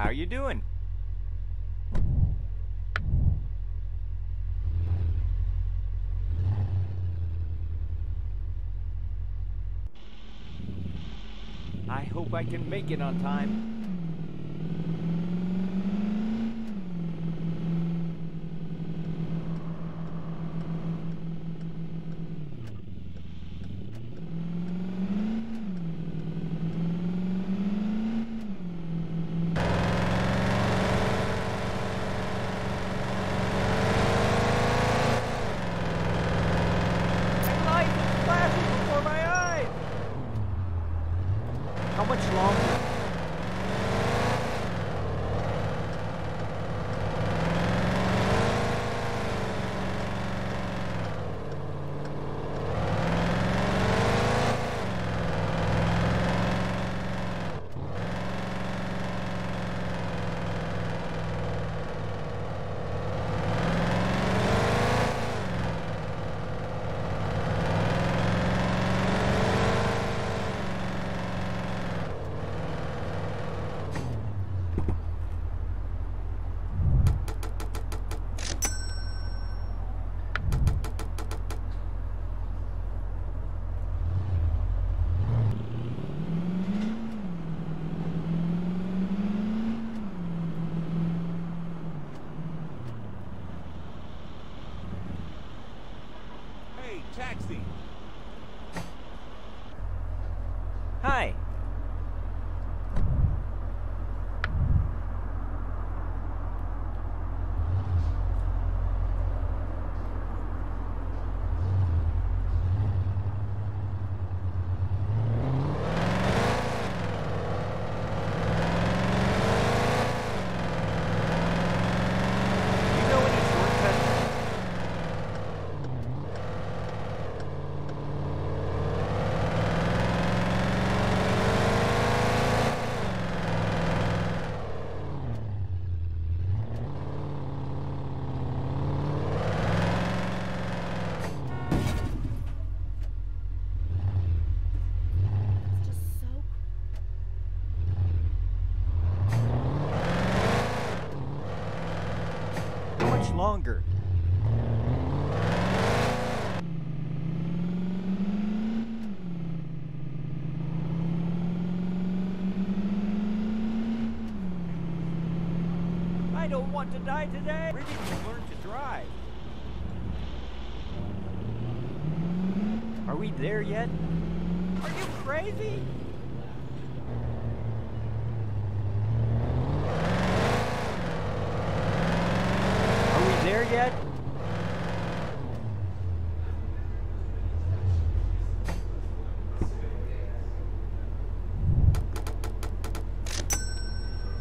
How you doing? I hope I can make it on time. How much longer? Taxi. Hi. Longer. I don't want to die today. Where did you learn to drive? Are we there yet? Are you crazy? Are we there yet?